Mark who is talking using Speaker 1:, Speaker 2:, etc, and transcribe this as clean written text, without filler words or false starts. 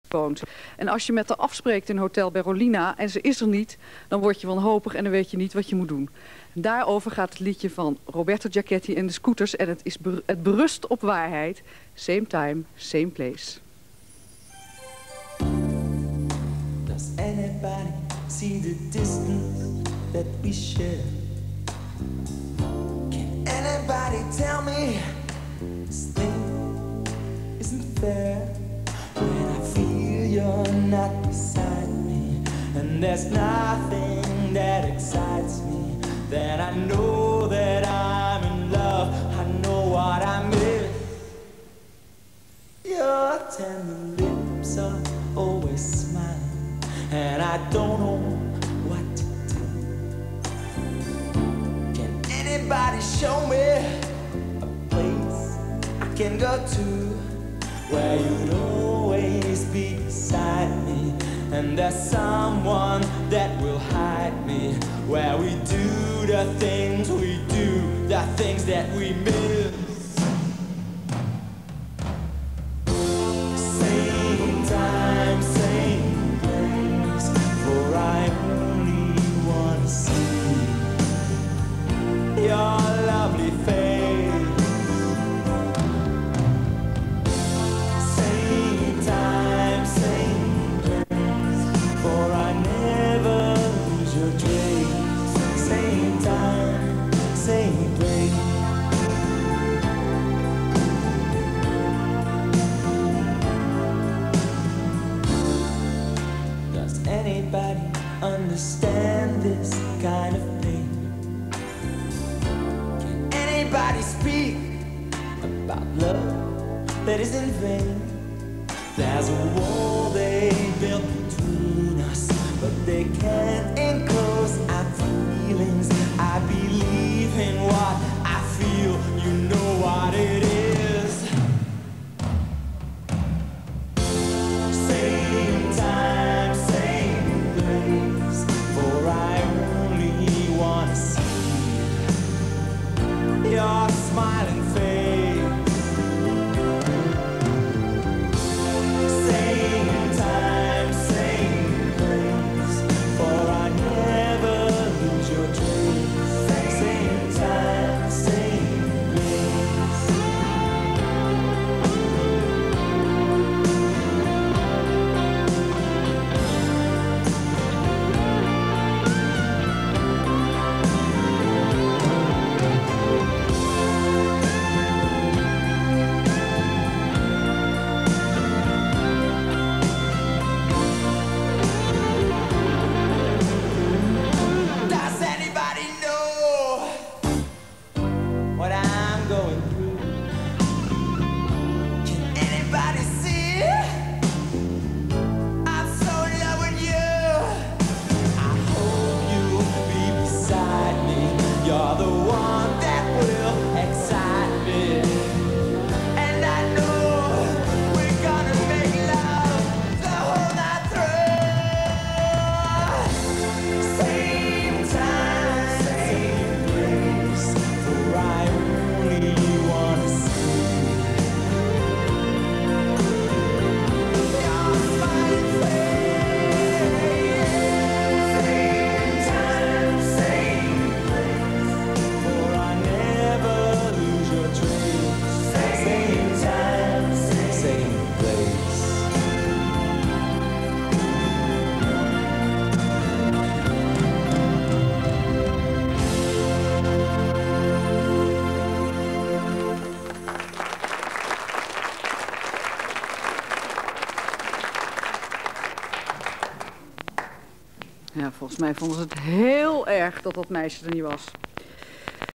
Speaker 1: woont. En als je met haar afspreekt in Hotel Berolina en ze is er niet, dan word je wanhopig en dan weet je niet wat je moet doen. Daarover gaat het liedje van Roberto Giacchetti en de Scooters en het berust op waarheid. Same time, same place.
Speaker 2: Does anybody see the distance that we share? Can anybody tell me this thing isn't fair? When I feel you're not beside me, and there's nothing that excites me, then I know that I'm in love. I know what I miss. Your tender lips are always smiling, and I don't know what to do. Can anybody show me a place I can go to, where you'd always be beside me, and there's someone that will hide me, where we do the things we do, the things that we miss. Same time, same place, for I only want to see your lovely face. Same time, same place, for I never lose your trace. Same time, same place. Does anybody understand this kind of pain? Can anybody speak about love that is in vain? There's a wall they built between us, but they can't enclose our feelings. I believe in what I feel, you know what it is. Same time, same place, for I only want to see your smiling face. Same time, same place, for I never lose your trace. Same time, same place. Does anybody know what I'm going through? Can anybody see I'm so in love with you? I hope you'll be beside me. You're the one that will excite me, and I know we're gonna make love the whole night through. Same time, same place, for I only want to see your smiling face. Same time, same place, for I never lose your trace. Same time, same place.
Speaker 1: Ja, volgens mij vonden ze het heel erg dat dat meisje er niet was.